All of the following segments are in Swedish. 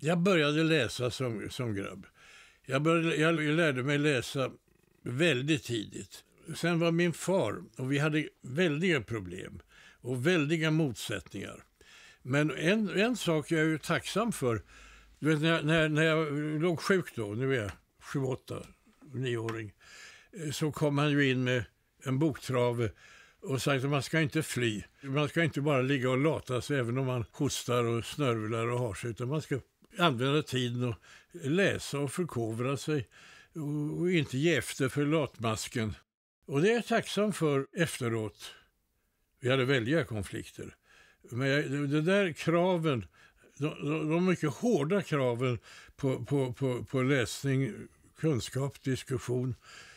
Jag började läsa som grabb. Jag lärde mig läsa väldigt tidigt. Sen var min far, och vi hade väldiga problem och väldiga motsättningar. Men en sak jag är ju tacksam för, du vet, när jag låg sjuk då, nu är jag 7-8, 9-åring, så kom han ju in med en boktrave och sa att man ska inte fly. Man ska inte bara ligga och lata sig även om man hostar och snörvlar och har sig, utan man ska använda tiden och läsa och förkovra sig och inte ge efter för latmasken. Och det är jag tacksam för efteråt. Vi hade väldiga konflikter. Men det där kraven, de mycket hårda kraven på läsning, kunskap, diskussion,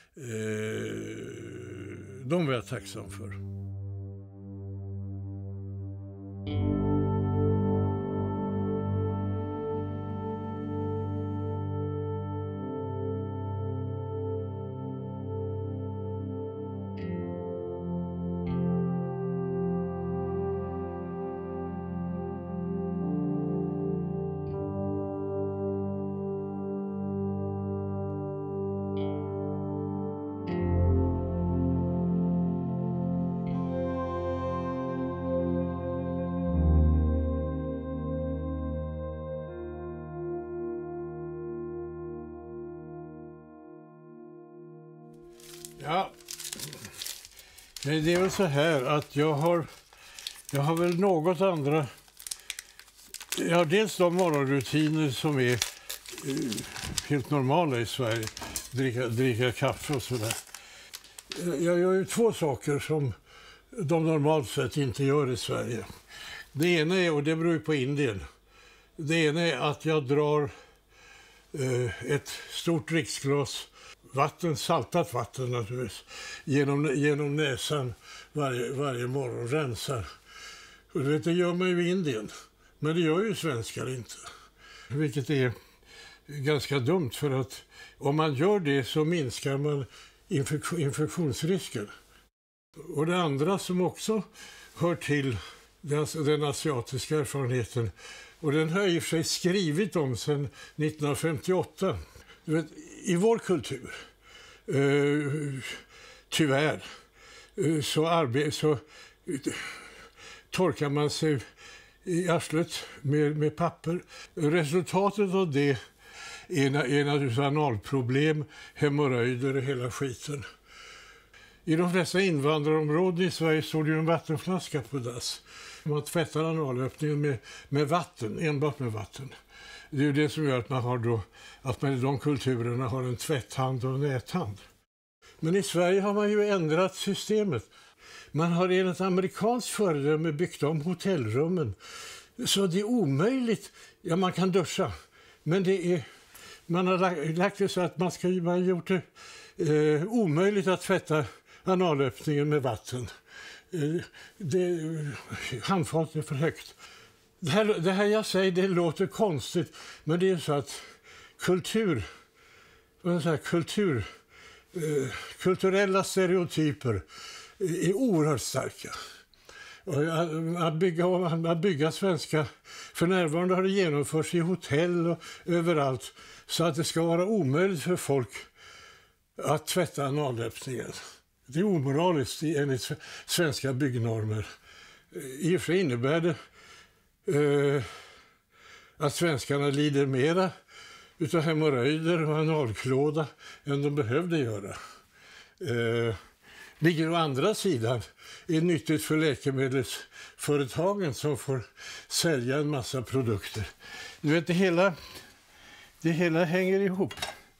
de var jag tacksam för. Ja, det är väl så här att jag har väl något andra. Jag har dels de morgonrutiner som är helt normala i Sverige. Dricka kaffe och sådär. Jag gör ju 2 saker som de normalt sett inte gör i Sverige. Det ena är, och det beror ju på Indien, det ena är att jag drar ett stort dricksglas vatten, saltat vatten naturligtvis, genom näsan varje morgon, rensar. Och det gör man ju i Indien, men det gör ju svenskar inte. Vilket är ganska dumt, för att om man gör det så minskar man infektionsrisken. Och det andra som också hör till den asiatiska erfarenheten, och den har jag i och för sig skrivit om sedan 1958. Du vet, i vår kultur, tyvärr, så torkar man sig i arslet med papper. Resultatet av det är naturligtvis analproblem, hemorrojder och hela skiten. I de flesta invandrarområden i Sverige står det ju en vattenflaska på dass. Man tvättar analöppningen med vatten, enbart med vatten. Det är ju det som gör att man i de kulturerna har en tvätthand och en näthand. Men i Sverige har man ju ändrat systemet. Man har enligt amerikanskt föredöme byggt om hotellrummen. Så det är omöjligt. Ja, man kan duscha. Men man har lagt det så att man har gjort det omöjligt att tvätta analöppningen med vatten. Handfatet är för högt. Det här jag säger, det låter konstigt, men det är så att kulturella stereotyper är oerhört starka. Att bygga svenska, för närvarande har det genomförts i hotell och överallt, så att det ska vara omöjligt för folk att tvätta analöppningen. Det är omoraliskt enligt svenska byggnormer. I och för sig innebär det att svenskarna lider mera utav hemorrojder och analklåda än de behövde göra. Vilket å andra sidan är nyttigt för läkemedelsföretagen som får sälja en massa produkter. Du vet, det hela hänger ihop.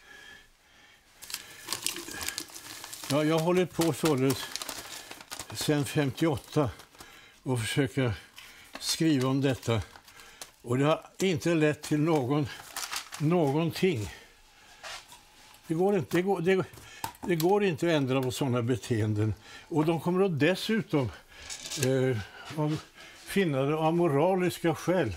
Ja, jag håller på således sedan 58 och försöker skriva om detta. Och det har inte lett till någonting. Det går inte att ändra på sådana beteenden. Och de kommer att dessutom finna det av moraliska skäl.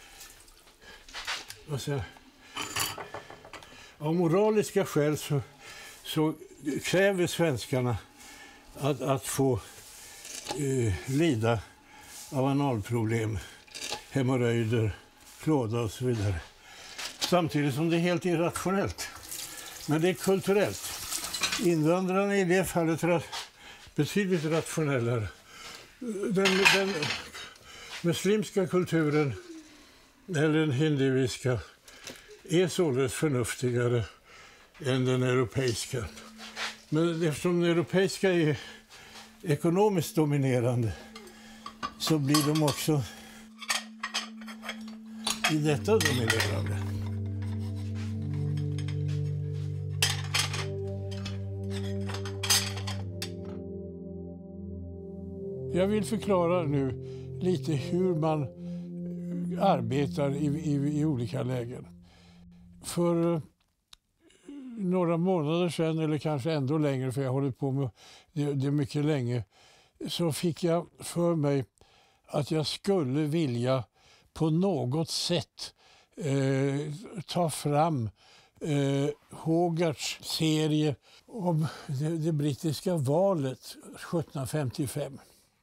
Av moraliska skäl så kräver svenskarna att få lida av analproblem, hemorrojder, klåda och så vidare. samtidigt som det är helt irrationellt. Men det är kulturellt. Invandrarna i det fallet är betydligt rationellare. Den muslimska kulturen, eller den hinduiska, är således förnuftigare än den europeiska. Men eftersom den europeiska är ekonomiskt dominerande så blir de också i detta dominerande. Jag vill förklara nu lite hur man arbetar i olika lägen. För några månader sedan, eller kanske ändå längre, för jag håller på med det mycket länge, så fick jag för mig att jag skulle vilja på något sätt ta fram Hogarths serie om det brittiska valet 1755.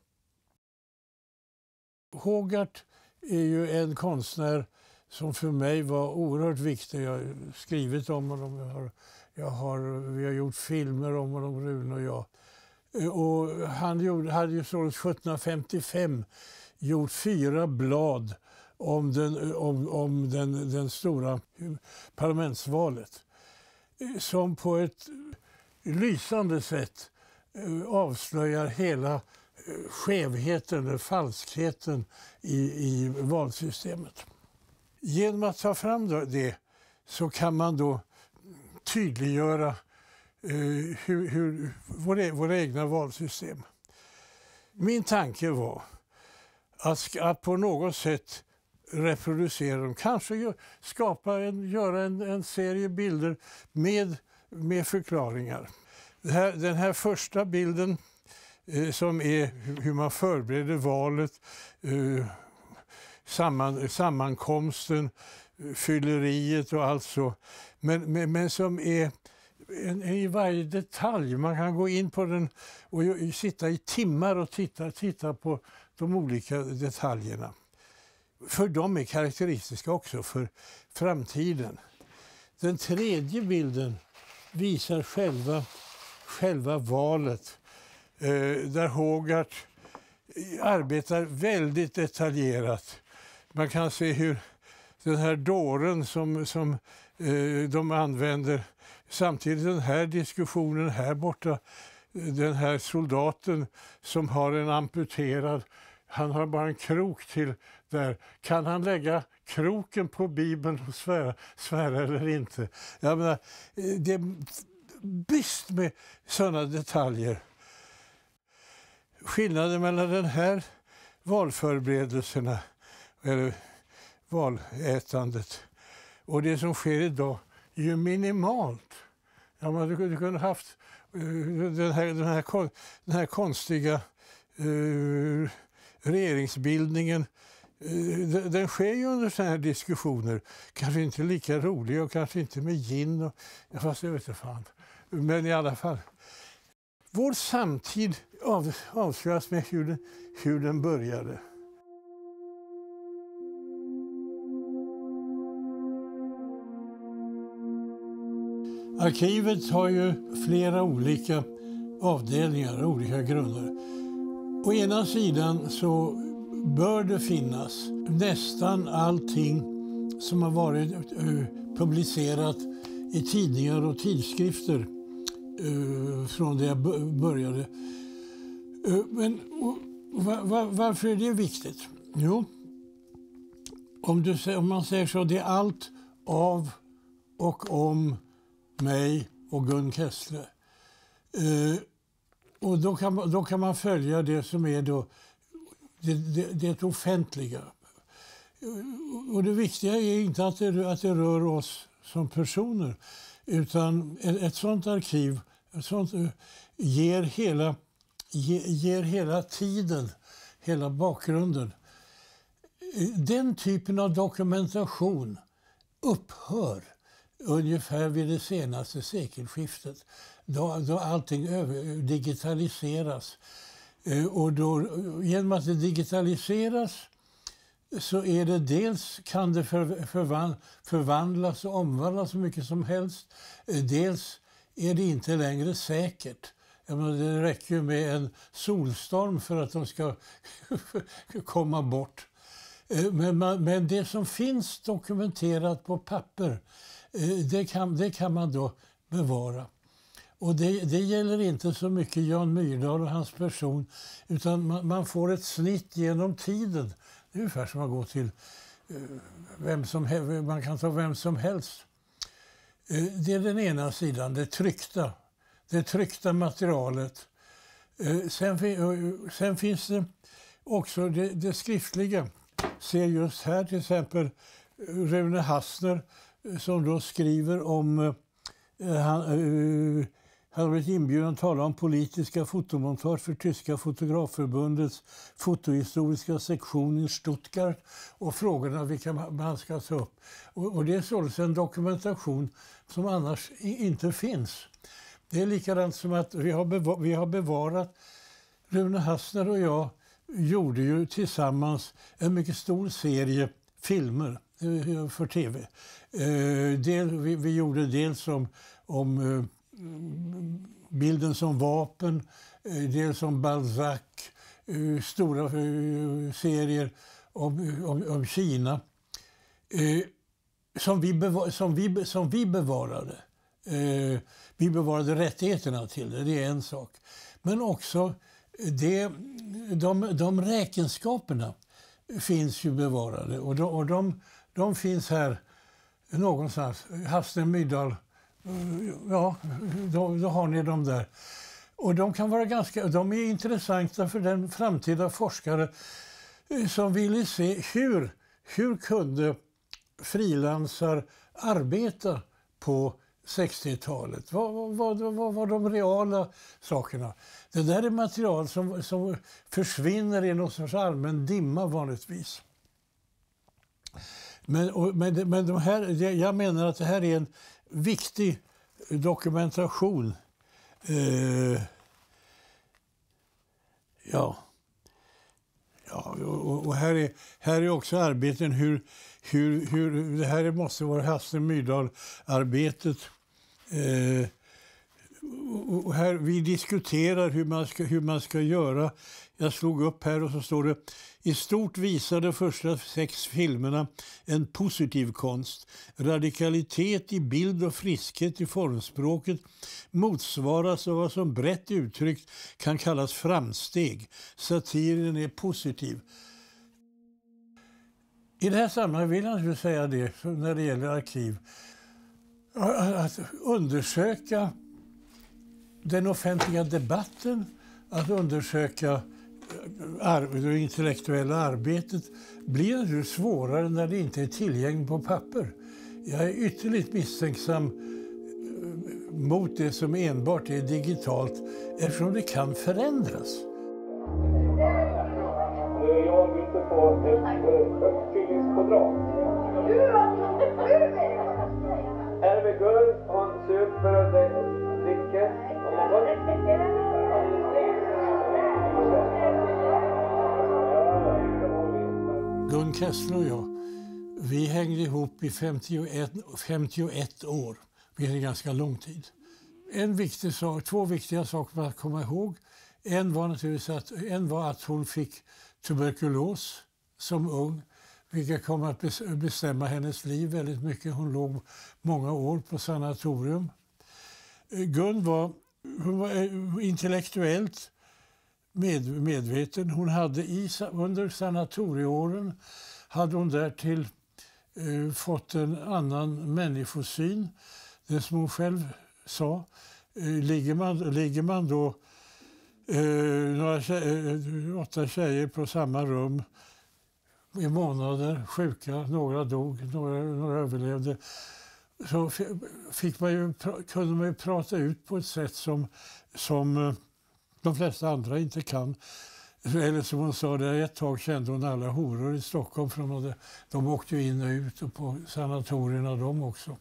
Hogarth är ju en konstnär som för mig var oerhört viktig. Jag har skrivit om honom, vi har gjort filmer om honom, Rune och jag. Och han hade ju således 1755 gjort 4 blad om den stora parlamentsvalet, som på ett lysande sätt avslöjar hela skevheten, falskheten i valsystemet. Genom att ta fram det så kan man då tydliggöra våra egna valsystem. Min tanke var att på något sätt reproducera dem, kanske göra en serie bilder med förklaringar. Den här första bilden som är hur man förbereder valet, sammankomsten, fylleriet och allt så. Men som är i varje detalj. Man kan gå in på den och sitta i timmar och titta på de olika detaljerna. För de är karaktäristiska också för framtiden. Den tredje bilden visar själva valet. Där Hogarth arbetar väldigt detaljerat. Man kan se hur den här dåren som de använder, samtidigt den här diskussionen här borta, den här soldaten som har en amputerad, han har bara en krok till där. Kan han lägga kroken på Bibeln och svära eller inte? Jag menar, det är brist med sådana detaljer. Skillnaden mellan den här valförberedelserna eller valätandet och det som sker idag är ju minimalt. Ja, du kunde haft den här konstiga regeringsbildningen. Den sker ju under sådana här diskussioner. Kanske inte lika roliga och kanske inte med gin. Fast jag vet inte fan. Men i alla fall. Vår samtid avslöjas med hur den började. Arkivet har ju flera olika avdelningar, olika grunder. Å ena sidan så bör det finnas nästan allting som har varit publicerat i tidningar och tidskrifter från det jag började. Men varför är det viktigt? Jo, om man säger så, det är allt av och om mig och Gun Kessler. Och då kan man följa det som är då det offentliga. Och det viktiga är inte att det rör oss som personer, utan ett sådant arkiv ger hela tiden, hela bakgrunden. Den typen av dokumentation upphör ungefär vid det senaste sekelskiftet, då allting digitaliseras. Och då, genom att det digitaliseras så är det dels kan det förvandlas och omvandlas så mycket som helst. Dels är det inte längre säkert. Jag menar, det räcker ju med en solstorm för att de ska komma bort. Men det som finns dokumenterat på papper, det kan man då bevara. Och det gäller inte så mycket Jan Myrdal och hans person, utan man får ett snitt genom tiden. Det är ungefär som att gå till man kan ta vem som helst. Det är den ena sidan, det tryckta materialet. Sen finns det också det skriftliga. Ser just här till exempel Rune Hassner som då skriver om han har blivit inbjuden att tala om politiska fotomontage för Tyska fotografförbundets fotohistoriska sektion i Stuttgart och frågorna vilka man ska ta upp. Och det är således en dokumentation som annars inte finns. Det är likadant som att vi har bevarat, Rune Hassner och jag gjorde ju tillsammans en mycket stor serie filmer för tv. Vi gjorde dels om bilden som vapen, dels om Balzac, stora serier om Kina som vi bevarade. Vi bevarade rättigheterna till det är en sak. Men också de räkenskaperna finns ju bevarade och de finns här någonstans. Hassner, Myrdal, ja, då har ni dem där. Och de kan vara de är intressanta för den framtida forskare som vill se hur kunde frilansar arbeta på 60-talet. Vad var de reala sakerna? Det där är material som försvinner i någon sorts allmän dimma vanligtvis. Men de här, jag menar att det här är en viktig dokumentation. Och här är också arbeten hur det här måste vara Hassner Myrdal-arbetet. Och här vi diskuterar hur man ska göra. Jag slog upp här och så står det: i stort visar de första 6 filmerna en positiv konst. Radikalitet i bild och friskhet i formspråket motsvaras av vad som brett uttryckt kan kallas framsteg. Satiren är positiv. I det här sammanhanget vill jag naturligtvis säga det när det gäller arkiv. Att undersöka den offentliga debatten, att undersöka det intellektuella arbetet blir naturligtvis svårare när det inte är tillgängligt på papper. Jag är ytterligt misstänksam mot det som enbart är digitalt eftersom det kan förändras. Jag vill inte få ett uppfyllningspådrag. Är det guld, hon super och dricker. Gun Kessler och jag, vi hängde ihop i 51 år, vilket är ganska lång tid. Två viktiga saker att komma ihåg. En var att hon fick tuberkulos som ung, vilket kom att bestämma hennes liv väldigt mycket. Hon låg många år på sanatorium. Gun var intellektuellt medveten. Hon hade under sanatorieåren hade hon därtill fått en annan människosyn. Det som hon själv sa. Ligger man då 8 tjejer på samma rum i månader, sjuka, några dog, några överlevde, så kunde man ju prata ut på ett sätt som de flesta andra inte kan. Eller som hon sa, där ett tag kände hon alla horor i Stockholm, för de åkte ju in och ut och på sanatorierna de också.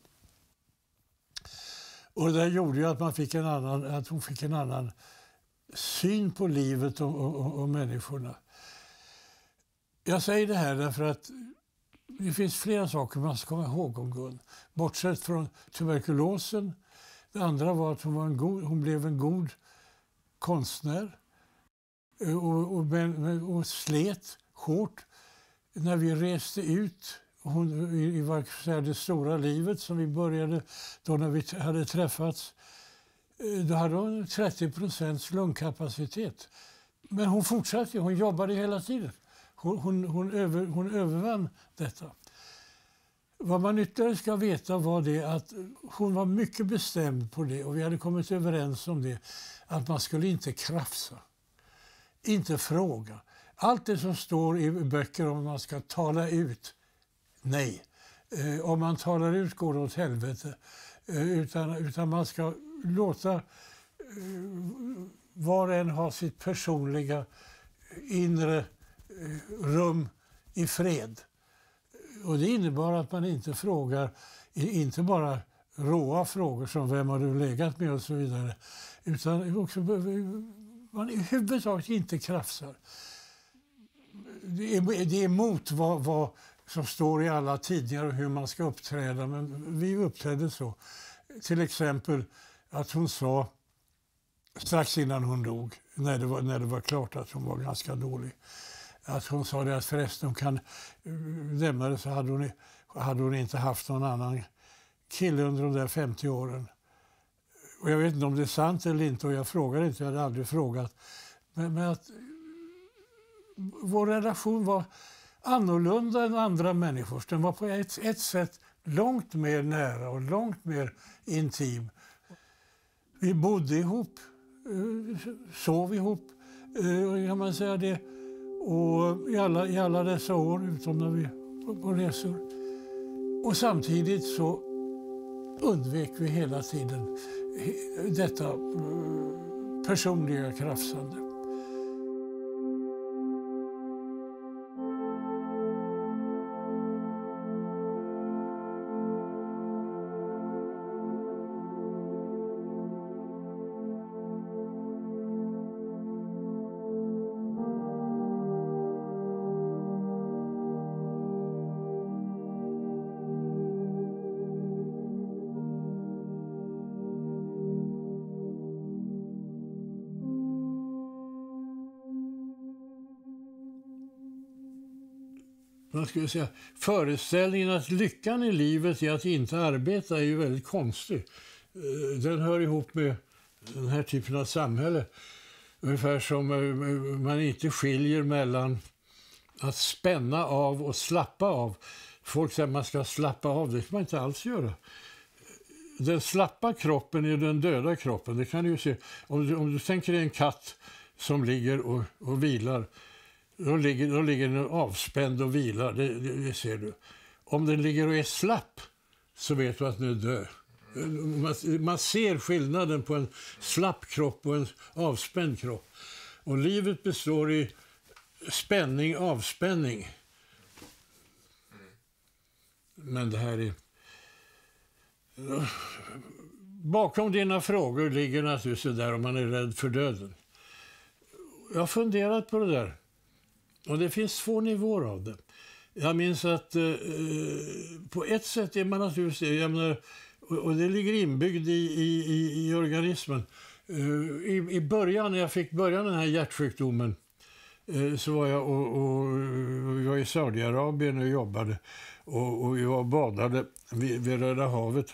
Och det gjorde ju att hon fick en annan syn på livet och människorna. Jag säger det här därför att det finns flera saker man ska komma ihåg om Gun. Bortsett från tuberkulosen. Det andra var att hon blev en god konstnär och slet hårt. När vi reste ut i det stora livet som vi började då när vi hade träffats, då hade hon 30% lungkapacitet. Men hon fortsatte, hon jobbade hela tiden. Hon övervann detta. Vad man ytterligare ska veta var det att hon var mycket bestämd på det, och vi hade kommit överens om det, att man skulle inte krafsa, inte fråga. Allt det som står i böcker om man ska tala ut, nej. Om man talar ut går det åt helvete. Utan man ska låta var och en ha sitt personliga inre rum i fred. Och det innebar att man inte frågar, inte bara råa frågor som vem har du legat med och så vidare, utan också man i huvudsak inte krafsar. Det är emot vad som står i alla tidningar och hur man ska uppträda, men vi uppträdde så. Till exempel att hon sa strax innan hon dog, när det var klart att hon var ganska dålig, att hon sa det att förresten hon kan lämna det, så hade hon inte haft någon annan kille under de där 50 åren. Och jag vet inte om det är sant eller inte, och jag frågade inte, jag hade aldrig frågat. Men att vår relation var annorlunda än andra människors. Den var på ett sätt långt mer nära och långt mer intim. Vi bodde ihop, sov ihop, kan man säga det. Och i alla dessa år, utom när vi var på resor. Och samtidigt så undvek vi hela tiden detta personliga krafsande. Man skulle säga, föreställningen att lyckan i livet är att inte arbeta är ju väldigt konstig. Den hör ihop med den här typen av samhälle. Ungefär som man inte skiljer mellan att spänna av och slappa av. Folk säger att man ska slappa av, det kan man inte alls göra. Den slappa kroppen är den döda kroppen, det kan du ju se. Om du tänker dig en katt som ligger och vilar, då ligger den avspänd och vilar, det ser du. Om den ligger och är slapp så vet du att den är död. Man ser skillnaden på en slapp kropp och en avspänd kropp. Och livet består i spänning, avspänning. Men det här är... Bakom dina frågor ligger naturligtvis det där om man är rädd för döden. Jag har funderat på det där. Och det finns 2 nivåer av det. Jag minns att på ett sätt är man naturligtvis, jag menar, och det ligger inbyggd i organismen. I början, när jag fick börja den här hjärtsjukdomen, så var jag vi var i Saudiarabien och jobbade. Och vi var och badade vid Röda havet.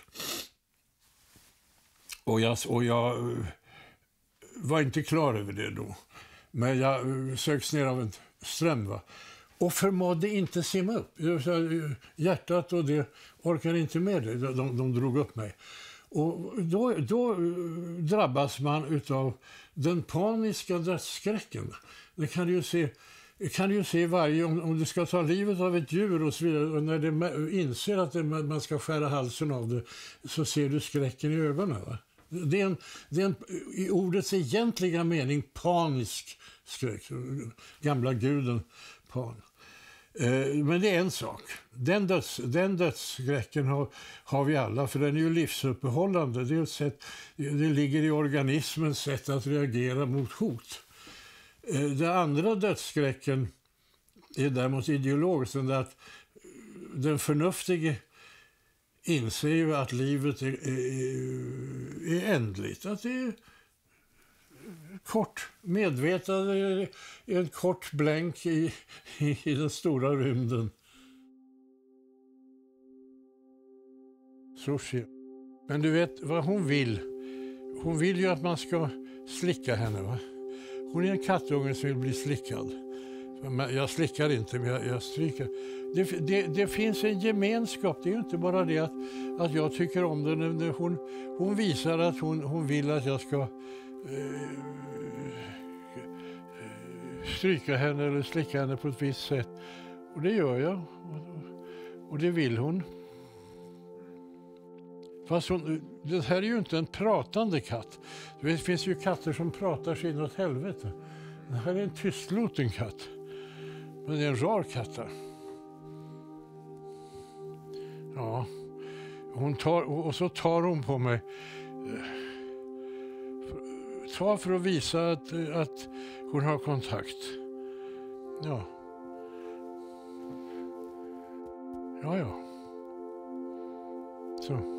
Och jag var inte klar över det då. Men jag söks ner av en ström, va? Och förmådde inte simma upp. Hjärtat och det orkade inte med det. De drog upp mig. Och då drabbas man av den paniska dödsskräcken. Det kan du ju se varje, om du ska ta livet av ett djur och så vidare, och när det inser att man ska skära halsen av det, så ser du skräcken i ögonen, va? Det är en i ordets egentliga mening panisk skräck. Gamla guden Pan. Men det är en sak. Den dödsskräcken har vi alla, för den är ju livsuppehållande. Det ligger i organismens sätt att reagera mot hot. Den andra dödsskräcken är däremot ideolog, så att den förnuftige inser ju att livet är ändligt, att det är kort. Medvetande är en kort blänk i den stora rymden. Sushi. Men du vet vad hon vill? Hon vill ju att man ska slicka henne, va? Hon är en kattunge som vill bli slickad. Jag slickar inte, men jag stryker. Det finns en gemenskap. Det är ju inte bara det att jag tycker om den. Hon visar att hon vill att jag ska stryka henne eller slicka henne på ett visst sätt. Och det gör jag. Och det vill hon. Fast det här är ju inte en pratande katt. Det finns ju katter som pratar sig inåt helvete. Det här är en tystlåten katt. Men det är en rar katt. Ja. Och så tar hon på mig. Ta för att visa att hon har kontakt. Ja. Ja. Så.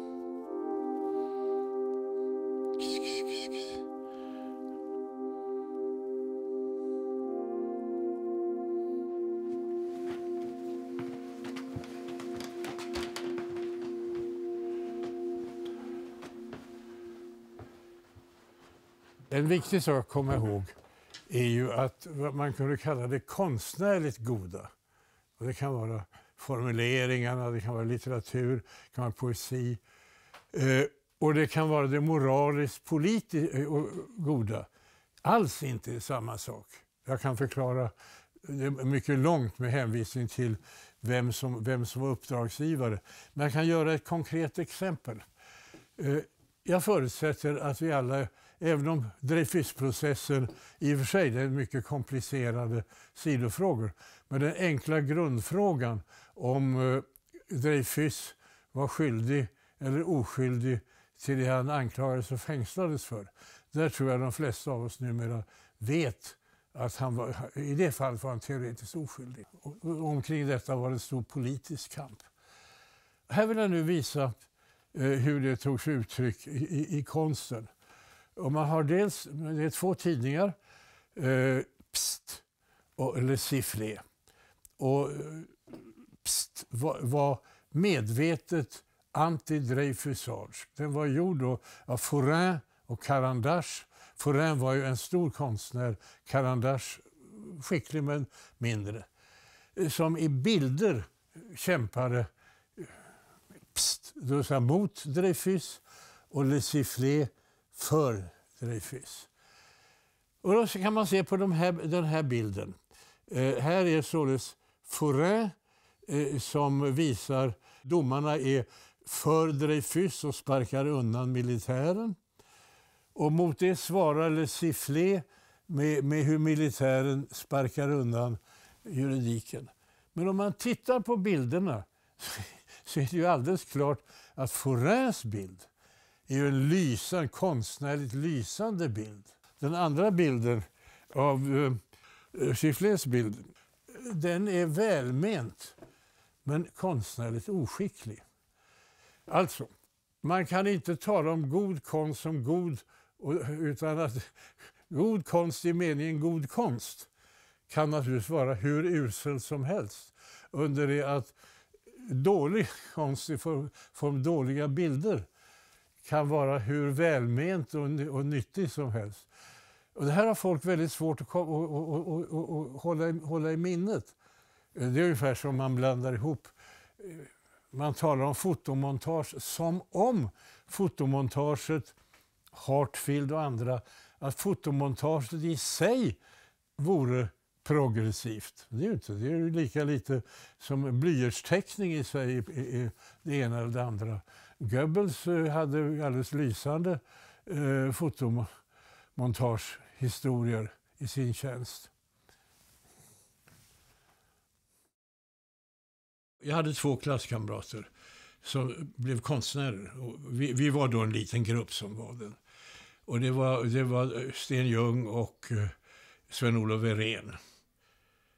En viktig sak att komma ihåg är ju att vad man kunde kalla det konstnärligt goda. Och det kan vara formuleringarna, det kan vara litteratur, det kan vara poesi. Och det kan vara det moraliskt politiskt goda. Alls inte samma sak. Jag kan förklara det mycket långt med hänvisning till vem som var uppdragsgivare. Men jag kan göra ett konkret exempel. Jag förutsätter att vi alla, även om Dreyfusprocessen i och för sig det är mycket komplicerade sidofrågor, men den enkla grundfrågan om Dreyfus var skyldig eller oskyldig till det han anklagades och fängslades för. Där tror jag de flesta av oss numera vet att han var, i det fallet var han teoretiskt oskyldig. Och omkring detta var det en stor politisk kamp. Här vill jag nu visa hur det tog sig uttryck i konsten. Och man har dels, det är 2 tidningar, Pst eller Siffré. Och Pst var medvetet anti-Dreyfusage. Den var gjord av Forain och Carandache. Forain var ju en stor konstnär, Carandache skicklig men mindre. Som i bilder kämpade mot Dreyfus och Le Sifflé för Dreyfus. Och då kan man se på den här bilden. Här är således Forain som visar domarna är för Dreyfus och sparkar undan militären. Och mot det svarar Le Sifflé med hur militären sparkar undan juridiken. Men om man tittar på bilderna så är det ju alldeles klart att Forains bild är ju en konstnärligt lysande bild. Den andra bilden av Sifflés bild, den är välment men konstnärligt oskicklig. Alltså, man kan inte tala om god konst som god, utan att god konst i meningen god konst kan naturligtvis vara hur usel som helst. Under det att dålig konst i form dåliga bilder kan vara hur välment och nyttig som helst. Och det här har folk väldigt svårt att hålla i minnet. Det är ungefär som man blandar ihop. Man talar om fotomontage som om fotomontaget, Hartfield och andra, att fotomontaget i sig vore progressivt. Det är ju inte. Det är ju lika lite som blyertsteckning i sig i det ena eller det andra. Goebbels hade alldeles lysande fotomontagehistorier i sin tjänst. Jag hade 2 klasskamrater som blev konstnärer. Och vi var då en liten grupp som var den. Och det var Sten Ljung och Sven-Olof Wirén.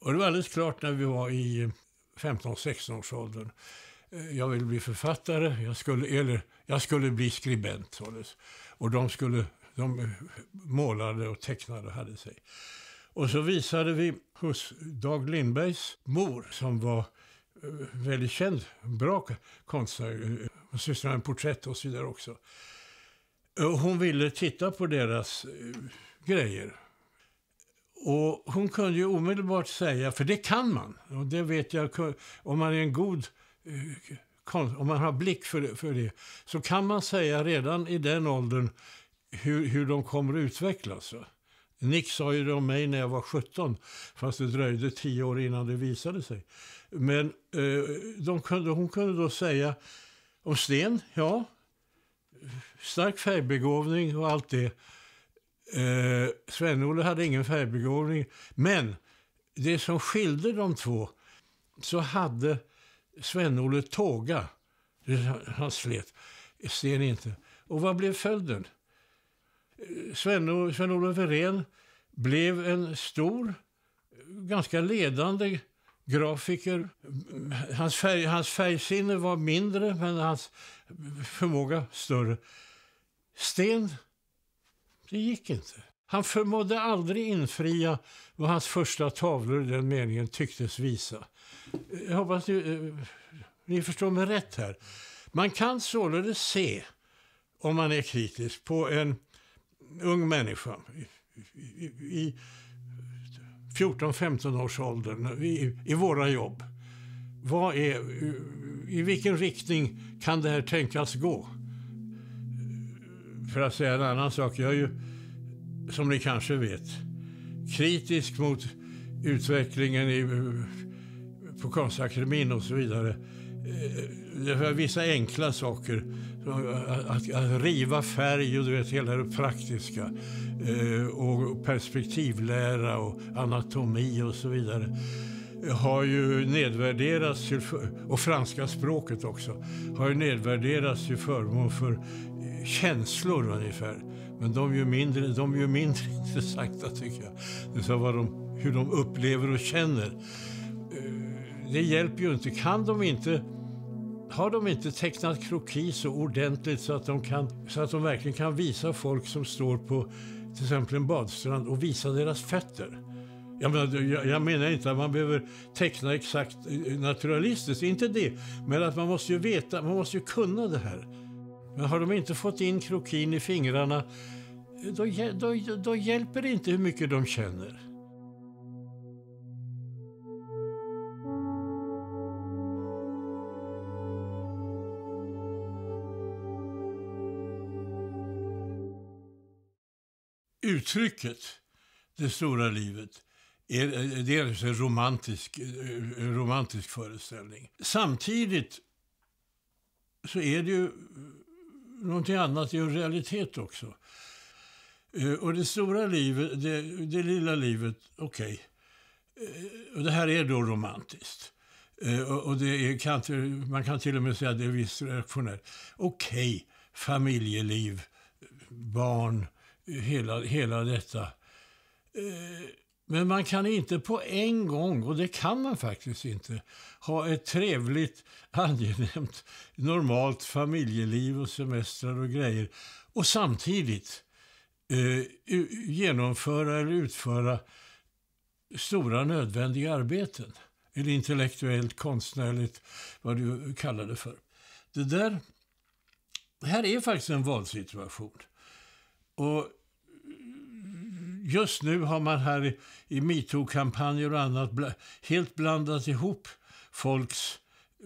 Och det var alldeles klart när vi var i 15-16 års åldern. Jag ville bli författare, jag skulle bli skribent. Således. Och de målade och tecknade hade sig. Och så visade vi hos Dag Lindbergs mor, som var väldigt känd, bra konstnär, och sysslade med porträtt och så vidare också. Och hon ville titta på deras grejer. Och hon kunde ju omedelbart säga, för det kan man, och det vet jag, om man är en god om man har blick för det, så kan man säga redan i den åldern hur de kommer att utvecklas. Nick sa ju det om mig när jag var 17, fast det dröjde 10 år innan det visade sig. Men hon kunde då säga om Sten, ja, stark färgbegåvning och allt det. Sven-Olle hade ingen färgbegåvning, men det som skilde de två, så hade Sven-Olle tåga. Han slet, Sten inte. Och vad blev följden? Sven-Olle Verén blev en stor, ganska ledande grafiker. Hans färgsinne var mindre, men hans förmåga större. Sten, det gick inte. Han förmådde aldrig infria vad hans första tavlor i den meningen tycktes visa. Jag hoppas ni förstår mig rätt här. Man kan således se, om man är kritisk, på en ung människa i 14-15 års åldern i våra jobb. I vilken riktning kan det här tänkas gå? För att säga en annan sak, jag är ju, som ni kanske vet, kritisk mot utvecklingen på Konstakademin och så vidare. Det var vissa enkla saker, att riva färg och du vet, hela det praktiska, och perspektivlära och anatomi och så vidare har ju nedvärderats, och franska språket också har ju nedvärderats till förmån för känslor ungefär. Men de är ju mindre intressanta, tycker jag. Det är så hur de upplever och känner. Det hjälper ju inte. Har de inte tecknat kroki så ordentligt så att de verkligen kan visa folk som står på till exempel en badstrand och visa deras fötter. Jag menar inte att man behöver teckna exakt naturalistiskt, inte det. Men att man måste ju veta, man måste ju kunna det här. Men har de inte fått in krokin i fingrarna, då hjälper det inte hur mycket de känner. Uttrycket det stora livet är en romantisk föreställning. Samtidigt så är det ju någonting annat, i en realitet också. Och det stora livet, det lilla livet, okej. Och det här är då romantiskt. Och man kan till och med säga att det är visst reaktionärt. Okej, familjeliv, barn, hela detta. Men man kan inte på en gång, och det kan man faktiskt inte, ha ett trevligt, angenämt, normalt familjeliv och semestrar och grejer och samtidigt genomföra eller utföra stora nödvändiga arbeten. Eller intellektuellt, konstnärligt, vad du kallar det för. Det här är faktiskt en valsituation. Och just nu har man här i MeToo-kampanjer och annat helt blandat ihop folks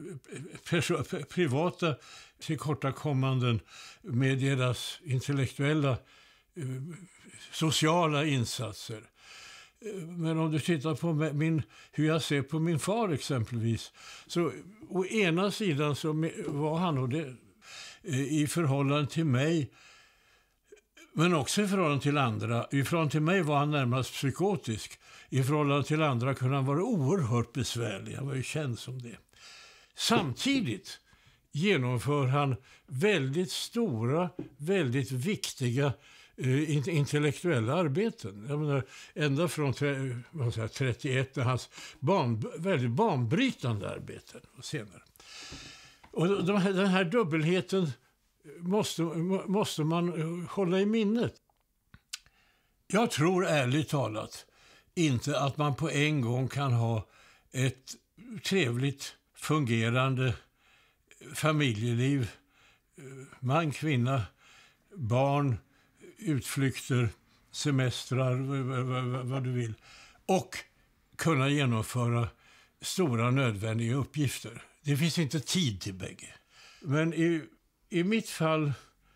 privata tillkortakommanden med deras intellektuella sociala insatser. Men om du tittar på hur jag ser på min far exempelvis, så å ena sidan så var han och det i förhållande till mig, men också i förhållande till andra. I förhållande till mig var han närmast psykotisk. I förhållande till andra kunde han vara oerhört besvärlig. Han var ju känd som det. Samtidigt genomför han väldigt stora, väldigt viktiga intellektuella arbeten. Jag menar, ända från 31 är hans väldigt banbrytande arbeten och senare. Och den här dubbelheten måste man hålla i minnet. Jag tror ärligt talat inte att man på en gång kan ha ett trevligt fungerande familjeliv, man, kvinna, barn, utflykter, semestrar, vad du vill, och kunna genomföra stora nödvändiga uppgifter. Det finns inte tid till bägge. Men i mitt fall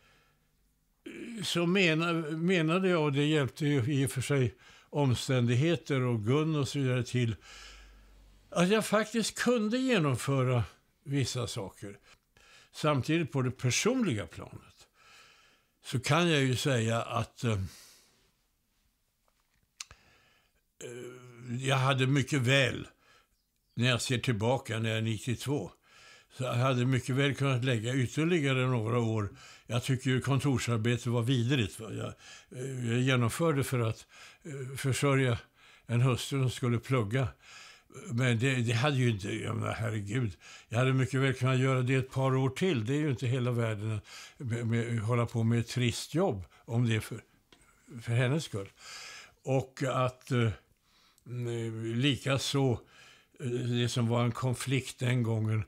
så menade jag, och det hjälpte ju i och för sig omständigheter och Gun och så vidare till, att jag faktiskt kunde genomföra vissa saker. Samtidigt på det personliga planet så kan jag ju säga att jag hade mycket väl, när jag ser tillbaka när jag är 92, så jag hade mycket väl kunnat lägga ytterligare några år. Jag tycker ju kontorsarbete var vidrigt. Jag genomförde för att försörja en hustru som skulle plugga. Men det hade ju inte, jag menar, herregud. Jag hade mycket väl kunnat göra det ett par år till. Det är ju inte hela världen att hålla på med ett trist jobb, om det är för hennes skull. Och att likaså det som var en konflikt den gången,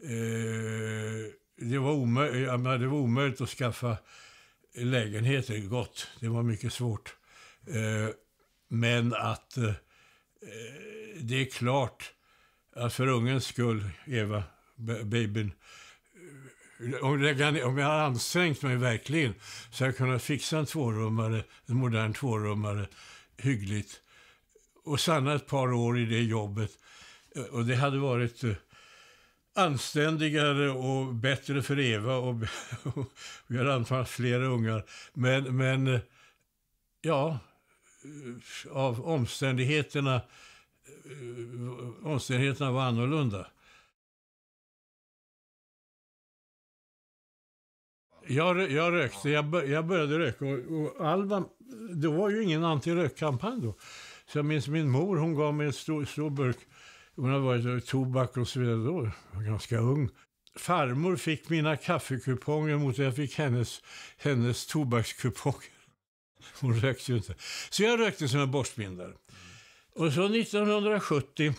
det var omöjligt att skaffa lägenheter gott. Det var mycket svårt. Men att det är klart att för ungens skull, Eva, babyn, om jag har ansträngt mig verkligen, så har jag kunnat fixa en modern tvårummare hyggligt och stanna ett par år i det jobbet. Och det hade varit anständigare och bättre för Eva, och vi har antagligen flera ungar. Men ja, av omständigheterna var annorlunda. Jag rökte, jag började röka, och Alva, det var ju ingen antirökkampanj då. Så jag minns min mor, hon gav mig en stor burk. Hon hade varit tobak och så vidare då. Jag var ganska ung. Farmor fick mina kaffekuponger mot att jag fick hennes tobakskuponger. Hon rökte ju inte. Så jag rökte som en borstbindare. Och så 1970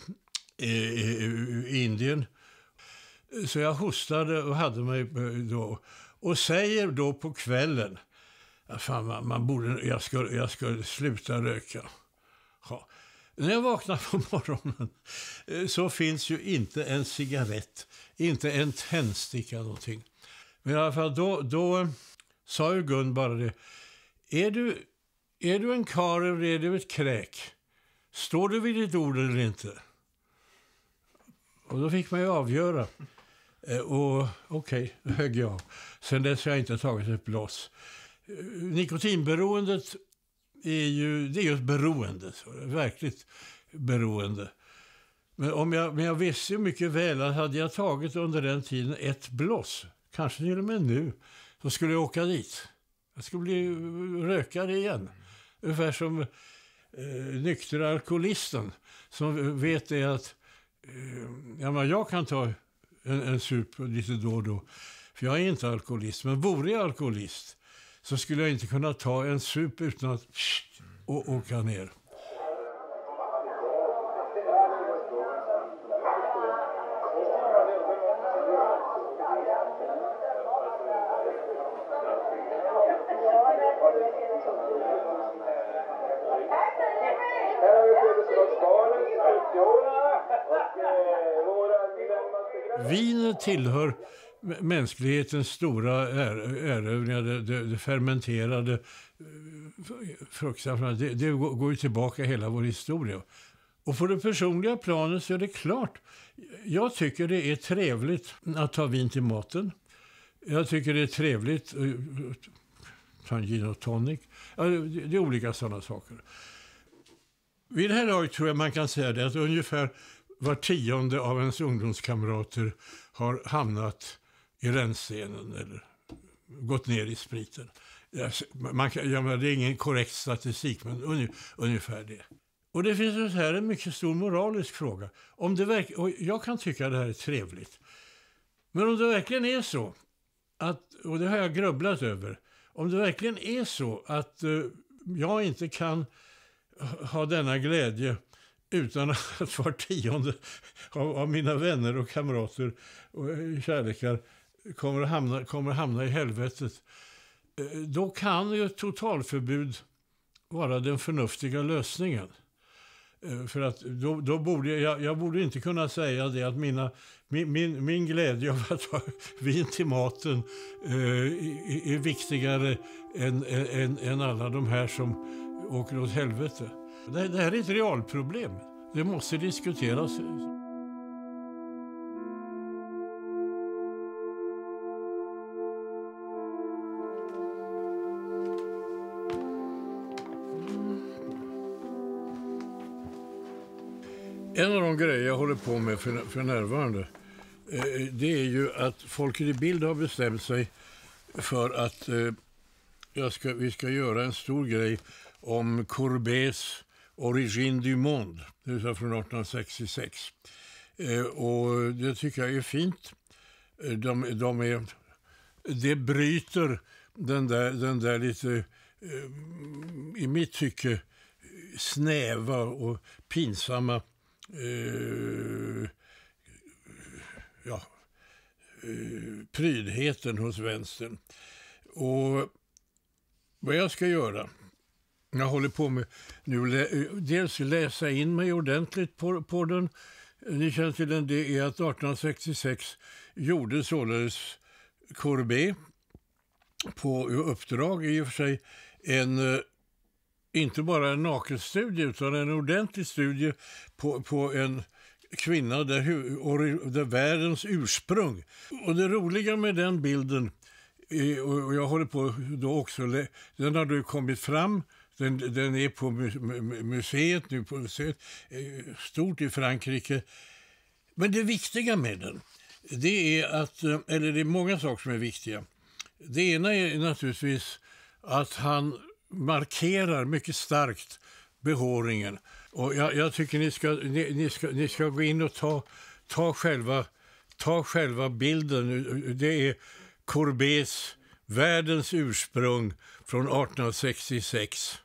i Indien, så jag hostade och hade mig då. Och säger då på kvällen, fan, jag skulle sluta röka. Ja. När jag vaknar på morgonen så finns ju inte en cigarett, inte en tändsticka någonting. Men i alla fall då sa ju Gun bara det. Är du en karl eller är du ett kräk? Står du vid ditt ord eller inte? Och då fick man ju avgöra. Och okej, högg jag. Sen dess har jag inte tagit ett blås. Nikotinberoendet det är ju ett beroende, verkligt beroende. Men jag visste ju mycket väl att hade jag tagit under den tiden ett blås, kanske till och med nu, så skulle jag åka dit. Jag skulle bli rökare igen. Ungefär som nyktra alkoholisten som vet det att jag kan ta en sup lite då och då. För jag är inte alkoholist, men vore jag alkoholist så skulle jag inte kunna ta en sup utan att och åka ner. Vinet tillhör mänsklighetens stora erövringar, det fermenterade fruktansvärt. Det går ju tillbaka hela vår historia. Och på det personliga planet så är det klart. Jag tycker det är trevligt att ta vin till maten. Jag tycker det är trevligt ta en gin och tonic. Ja, det är olika sådana saker. Vid det här laget tror jag man kan säga det att ungefär var 10:e av ens ungdomskamrater har hamnat i rännstenen eller gått ner i spriten. Det är ingen korrekt statistik, men ungefär det. Och det finns här en mycket stor moralisk fråga. Om det och jag kan tycka att det här är trevligt. Men om det verkligen är så, och det har jag grubblat över, om det verkligen är så att jag inte kan ha denna glädje utan att var tionde av mina vänner och kamrater och kärlekar kommer hamna i helvetet, då kan ju ett totalförbud vara den förnuftiga lösningen. För att då borde jag borde inte kunna säga det att min glädje av att ha vin till maten är viktigare än alla de här som åker åt helvete. Det här är ett realproblem. Det måste diskuteras. En av de grejer jag håller på med för närvarande, det är ju att Folket i Bild har bestämt sig för att vi ska göra en stor grej om Courbets Origine du monde, det vill säga från 1866. Och det tycker jag är fint. Det bryter den där lite, i mitt tycke, snäva och pinsamma prydheten hos vänstern. Och vad jag ska göra, jag håller på med nu, dels läsa in mig ordentligt på den. Ni känner till den, det är att 1866 gjorde således Courbet på uppdrag i och för sig inte bara en nakenstudie utan en ordentlig studie på en kvinna där världens ursprung. Och det roliga med den bilden, och jag håller på då också, den har då kommit fram, den är på museet nu, stort i Frankrike. Men det viktiga med den, det är det är många saker som är viktiga. Det ena är naturligtvis att han markerar mycket starkt behåringen. Och jag tycker ni ska gå in och ta själva bilden. Det är Courbets världens ursprung från 1866.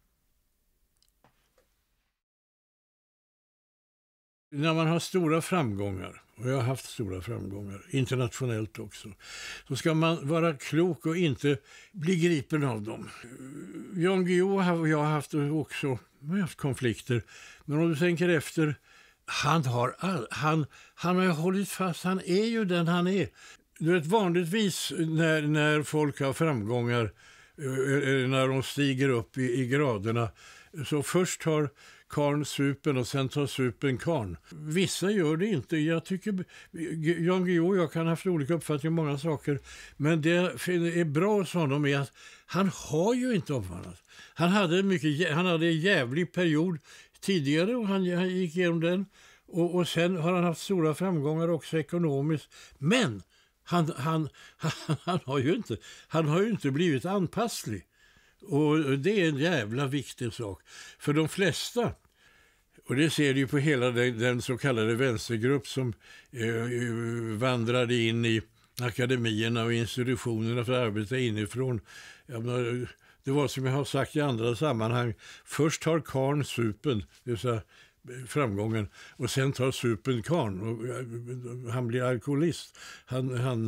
När man har stora framgångar, och jag har haft stora framgångar internationellt också, så ska man vara klok och inte bli gripen av dem. Jan Guillou och jag har haft konflikter, men om du tänker efter, han har hållit fast, han är ju den han är. Du vet, vanligtvis när folk har framgångar, när de stiger upp i graderna, så först har karn supen och sen tar supen karn. Vissa gör det inte. Jag tycker Jan Guillou och jag kan ha haft olika uppfattningar om många saker, men det är bra hos honom är att han har ju inte omvandlat. Han hade en jävlig period tidigare och han gick igenom den, och sen har han haft stora framgångar också ekonomiskt, men han har ju inte blivit anpasslig. Och det är en jävla viktig sak. För de flesta, och det ser du ju på hela den så kallade vänstergrupp som vandrade in i akademierna och institutionerna för att arbeta inifrån. Det var som jag har sagt i andra sammanhang. Först tar karn supen, det vill säga framgången, och sen tar supen karn och han blir alkoholist. Hon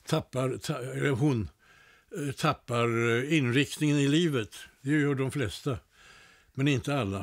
tappar inriktningen i livet. Det gör de flesta, men inte alla.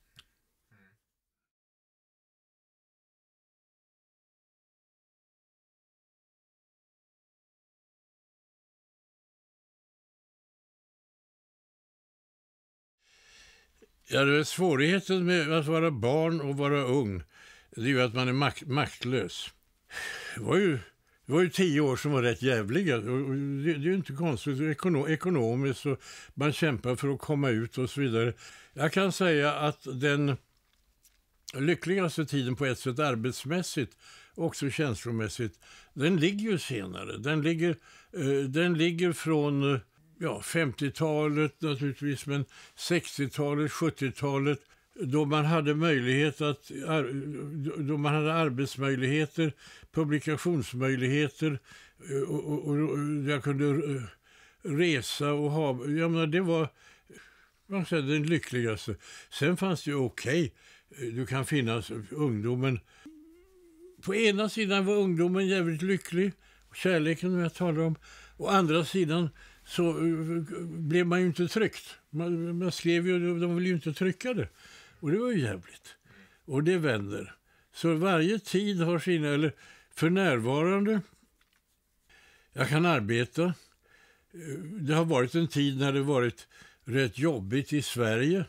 Ja, det är svårigheten med att vara barn och vara ung. Det är ju att man är maktlös. Det var ju 10 år som var rätt jävliga. Och det är ju inte konstigt ekonomiskt, och man kämpar för att komma ut och så vidare. Jag kan säga att den lyckligaste tiden på ett sätt arbetsmässigt och också känslomässigt, den ligger ju senare. Den ligger från 50-talet naturligtvis, men 60-talet, 70-talet, då man hade möjlighet då man hade arbetsmöjligheter, publikationsmöjligheter, och jag kunde resa och ha, det var den lyckligaste. Sen fanns det ju du kan finnas ungdomen. På ena sidan var ungdomen jävligt lycklig, kärleken jag talar om. Å andra sidan så blev man ju inte tryckt. Man skrev ju, de ville ju inte trycka det. Och det var ju jävligt. Och det vänder. Så varje tid har sina, eller för närvarande, jag kan arbeta. Det har varit en tid när det varit rätt jobbigt i Sverige.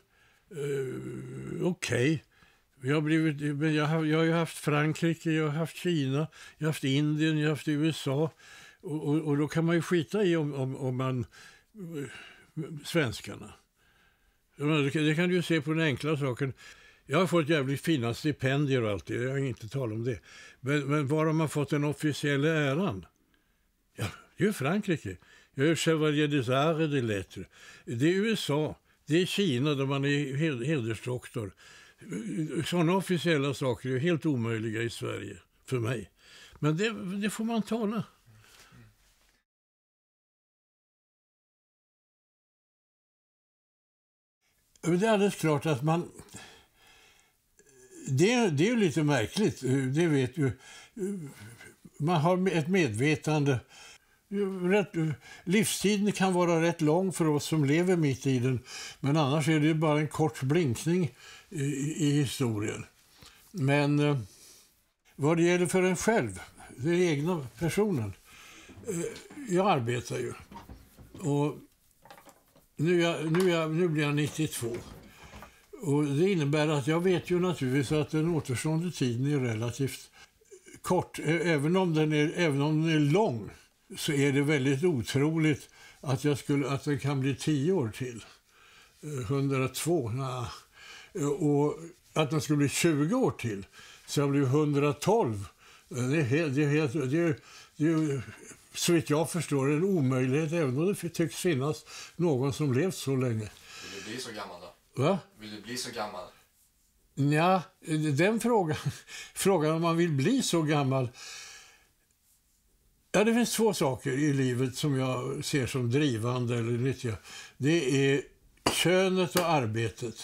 Jag har ju haft Frankrike, jag har haft Kina, jag har haft Indien, jag har haft USA. Och då kan man ju skita i om man svenskarna. Det kan du ju se på den enkla saken. Jag har fått jävligt fina stipendier och allt det. Jag har inte talat om det. Men var har man fått den officiella äran? Ja, det är ju Frankrike. Jag är Chevalier des Arts et des Lettres. Det är USA. Det är Kina där man är hedersdoktor. Sådana officiella saker är helt omöjliga i Sverige för mig. Men det får man tala. Det är alldeles klart att det är ju lite märkligt, det vet ju. Man har ett medvetande. Livstiden kan vara rätt lång för oss som lever mitt i den, men annars är det bara en kort blinkning i historien. Men vad det gäller för en själv, den egna personen, jag arbetar ju. Och nu blir jag 92. Och det innebär att jag vet ju naturligtvis att den återstående tiden är relativt kort. Även om den är lång så är det väldigt otroligt att den kan bli 10 år till. 102, och att den skulle bli 20 år till så jag blir 112. Det är så jag förstår en omöjlighet, även om det tycks finnas någon som levt så länge. Vill du bli så gammal då? Va? Vill du bli så gammal? Ja, den frågan om man vill bli så gammal. Ja, det finns 2 saker i livet som jag ser som drivande eller nyttiga. Det är könet och arbetet.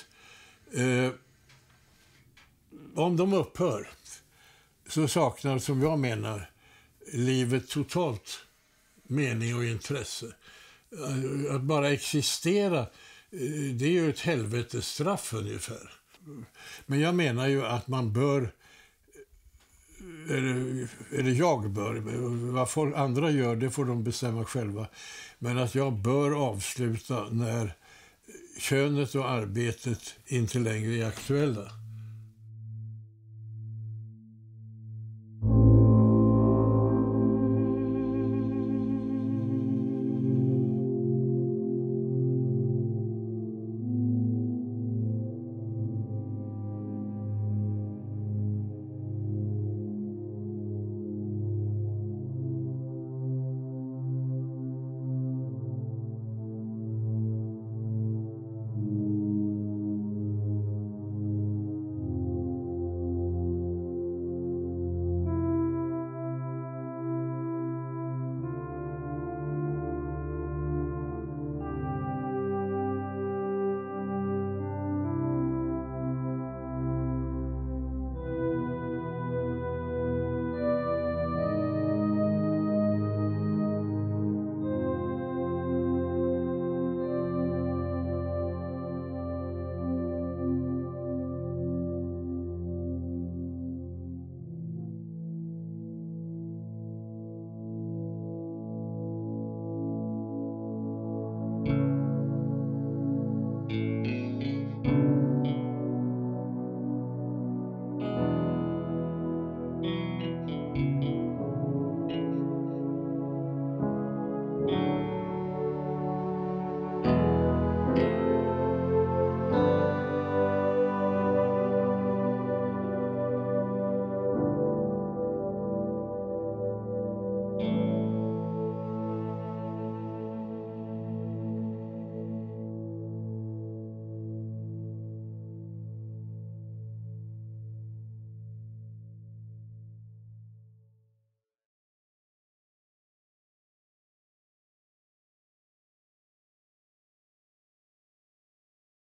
Om de upphör så saknar, som jag menar, livet totalt mening och intresse. Att bara existera, det är ju ett helvetesstraff ungefär. Men jag menar ju att man bör, eller jag bör, vad folk andra gör det får de bestämma själva. Men att jag bör avsluta när könet och arbetet inte längre är aktuella.